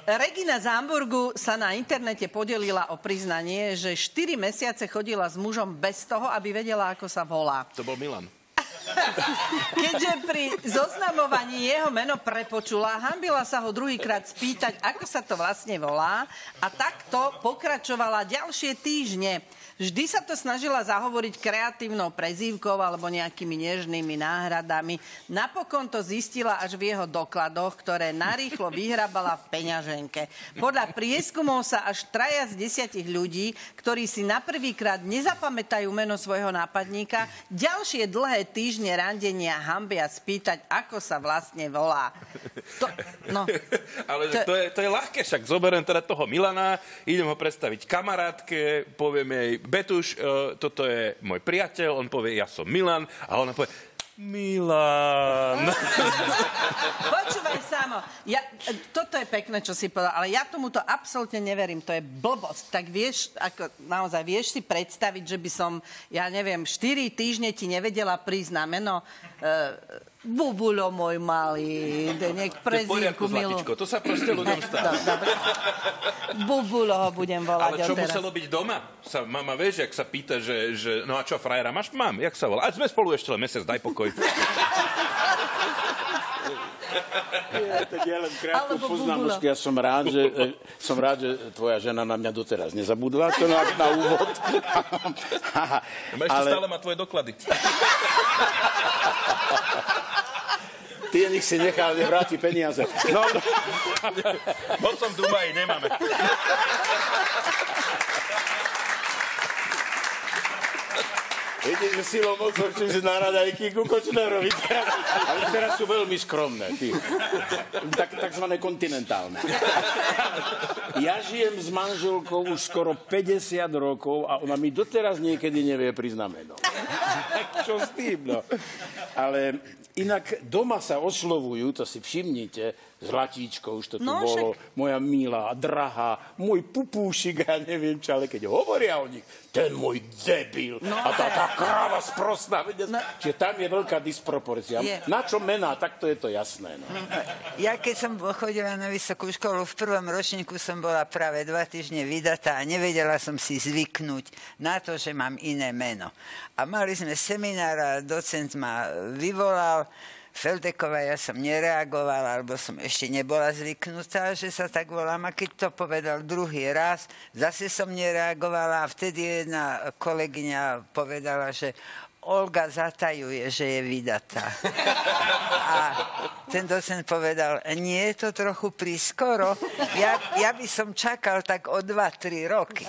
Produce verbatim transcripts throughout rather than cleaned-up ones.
Regina z Hamburgu sa na internete podelila o priznanie, že štyri mesiace chodila s mužom bez toho, aby vedela, ako sa volá. To bol Milan. Keďže pri zoznamovaní jeho meno prepočula, hanbila sa ho druhýkrát spýtať, ako sa to vlastne volá, a takto pokračovala ďalšie týždne. Vždy sa to snažila zahovoriť kreatívnou prezývkou alebo nejakými nežnými náhradami. Napokon to zistila až v jeho dokladoch, ktoré narýchlo vyhrabala v peňaženke. Podľa prieskumov sa až traja z desiatich ľudí, ktorí si na prvýkrát nezapamätajú meno svojho nápadníka, ďalšie dlhé týždne randenia hanbia spýtať, ako sa vlastne volá. To, no, Ale to, to, je, to je ľahké, však zoberiem teda toho Milana, idem ho predstaviť kamarátke, poviem jej, Betuš, uh, toto je môj priateľ, on povie, ja som Milan, a ona povie, Milan. Počúvaj, Samo, ja, toto je pekné, čo si povedal, ale ja tomuto absolútne neverím, to je blbosť. Tak vieš, ako naozaj vieš si predstaviť, že by som, ja neviem, štyri týždne ti nevedela prísť na meno uh, Bubulo, môj malý, nech prezývku milú. To sa proste ľuďom stáva. Bubulo ho budem volať. Ale čo muselo byť doma? Sa, mama, vieš, jak sa pýta, že, že no a čo, frajera máš? Mám, jak sa volá? A sme spolu ešte len mesiac, daj pokoj. Ja, tak ja len krátku poznámočku. Ja som rád, že, som rád, že tvoja žena na mňa doteraz nezabudla. To na, na úvod. No, ešte ale... stále má tvoje doklady. Ty nech si nechal, nevráti peniaze. No, no. Bol som v Dubaji, nemáme. Viete, že silou mocou chcem si náradajky ku Kočnerovi. Ale teraz sú veľmi skromné. Ty. Tak, takzvané kontinentálne. Ja žijem s manželkou už skoro päťdesiat rokov a ona mi doteraz niekedy nevie priznať meno. Čo s tým, no? Ale inak doma sa oslovujú, to si všimnite, Zlatíčko, už to tu no, bolo, však... moja milá, drahá, môj pupúšik, ja neviem čo, ale keď hovoria o nich, ten môj debil no, a tá, tá kráva sprostná, no. Čiže tam je veľká disproporcia. Je. Na čo mená, tak to je to jasné. No. Ja keď som chodila na vysokú školu, v prvom ročníku som bola práve dva týždne vydatá a nevedela som si zvyknúť na to, že mám iné meno. A mali sme seminár a docent ma vyvolal, Feldeková, ja som nereagovala, alebo som ešte nebola zvyknutá, že sa tak volám. A keď to povedal druhý raz, zase som nereagovala a vtedy jedna kolegyňa povedala, že Olga zatajuje, že je vydatá. A ten docent povedal, nie je to trochu prískoro? Ja, ja by som čakal tak o dva tri roky.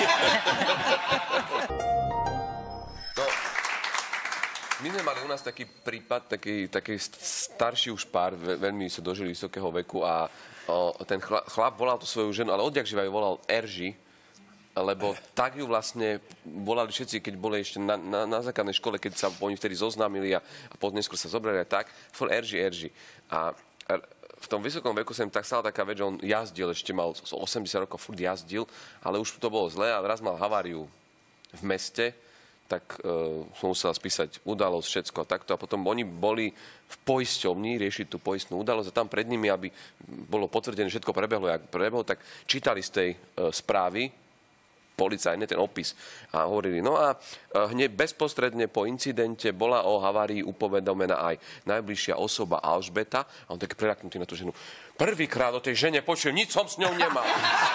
My sme mali u nás taký prípad, taký, taký starší už pár, veľmi sa dožili vysokého veku a o, ten chlap, chlap volal tú svoju ženu, ale odjak živa ju volal Erži, lebo tak ju vlastne volali všetci, keď boli ešte na, na, na základnej škole, keď sa oni vtedy zoznámili a, a potom neskôr sa zobrali aj tak, fol Erži, Erži. A v tom vysokom veku sa im tak stala taká vec, že on jazdil, ešte mal osemdesiat rokov, furt jazdil, ale už to bolo zlé a raz mal haváriu v meste, tak uh, som musela spísať udalosť, všetko a takto. A potom oni boli v poisťovni riešiť tú poistnú udalosť a tam pred nimi, aby bolo potvrdené, všetko prebehlo, jak prebehlo, tak čítali z tej uh, správy policajne ten opis a hovorili, no a uh, hneď bezprostredne po incidente bola o havárii upovedomená aj najbližšia osoba Alžbeta a on tak preľaknutý na tú ženu. Prvýkrát o tej žene počujem, nič som s ňou nemal.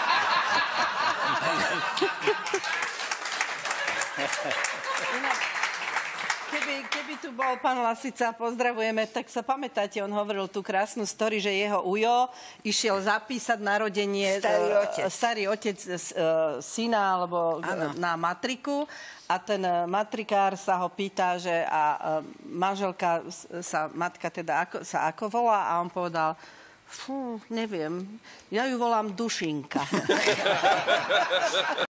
Keby, keby tu bol pán Lasica, pozdravujeme, tak sa pamätáte, on hovoril tú krásnu story, že jeho ujo išiel zapísať narodenie starý otec, starý otec syna alebo ano. Na matriku a ten matrikár sa ho pýta, že a manželka sa, matka teda ako, sa ako volá a on povedal, fú, neviem, ja ju volám Dušinka.